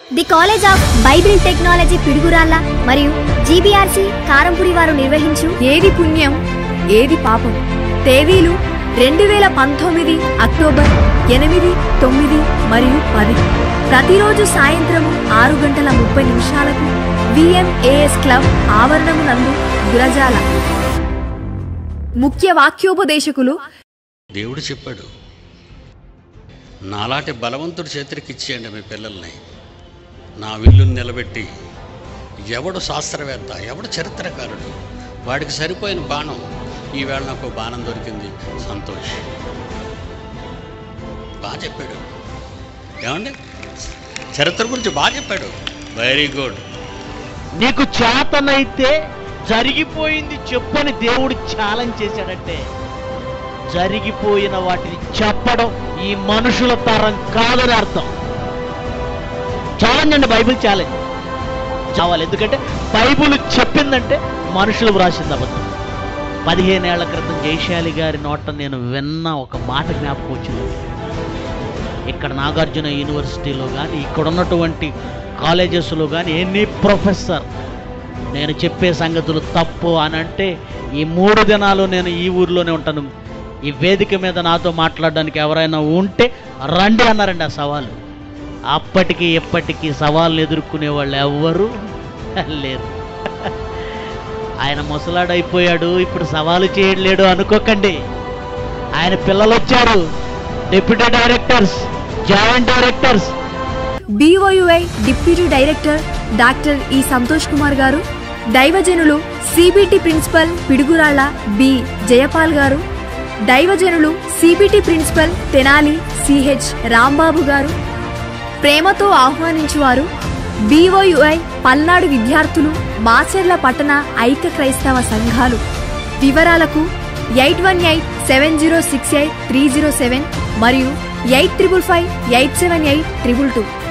The college of Bible technology Piduguralla మరియు GBRC Karampudi వారు నిర్వహించు ఏది పుణ్యం ఏది పాపం తేదీలు 2019 అక్టోబర్ 8, 9 మరియు 10 ప్రతిరోజు సాయంత్రం 6:30 విఎంఏఎస్ క్లబ్ ఆవరణము నందు గురజాల. ముఖ్య వాక్యోపదేశకులు దేవుడు చెప్పాడు, నాలాంటి బలవంతుడి చేతికి ఇచ్చేయండి మీ పిల్లల్ని, నా విల్లును నిలబెట్టి ఎవడు శాస్త్రవేత్త ఎవడు చరిత్రకారుడు వాడికి సరిపోయిన బాణం, ఈవేళ నాకు బాణం దొరికింది సంతోష్. బాగా చెప్పాడు, ఏమండి చరిత్ర గురించి బాగా చెప్పాడు, వెరీ గుడ్. నీకు చేతనైతే జరిగిపోయింది చెప్పని దేవుడు ఛాలెంజ్ చేశాడంటే జరిగిపోయిన వాటిని చెప్పడం ఈ మనుషుల తరం కాదని అర్థం. ఛాలెంజ్ అండి, బైబిల్ ఛాలెంజ్ చావాలి. ఎందుకంటే బైబిల్ చెప్పిందంటే మనుషులు వ్రాసింది అబద్ధం. 15 ఏళ్ల క్రితం జయశాలి గారి నోట నేను విన్న ఒక మాట జ్ఞాపకం వచ్చింది. ఇక్కడ నాగార్జున యూనివర్సిటీలో కానీ ఇక్కడ ఉన్నటువంటి కాలేజెస్లో కానీ ఎనీ ప్రొఫెసర్ నేను చెప్పే సంగతులు తప్పు అని అంటే ఈ 3 దినాలు నేను ఈ ఊర్లోనే ఉంటాను, ఈ వేదిక మీద నాతో మాట్లాడడానికి ఎవరైనా ఉంటే రండి అన్నారండి. ఆ సవాలు అప్పటికి ఎప్పటికీ సవాళ్ళను ఎదుర్కొనే వాళ్ళు ఎవ్వరూ లేరు. ఆయన ముసలాడైపోయాడు, ఇప్పుడు సవాలు చేయలేడు అనుకోకండి. ఆయన పిల్లలు వచ్చారు, deputy directors, joint directors. BOUI deputy director doctor E Santosh Kumar garu, దైవజనులు CBT principal Piduguralla B Jayapal garu, దైవజనులు CBT principal Tenali CH Rambabu garu ప్రేమతో ఆహ్వానించువారు BOUI పల్నాడు విద్యార్థులు, మాచెర్ల పట్టణ ఐక్య క్రైస్తవ సంఘాలు. వివరాలకు 8187068307 మరియు 8555878222.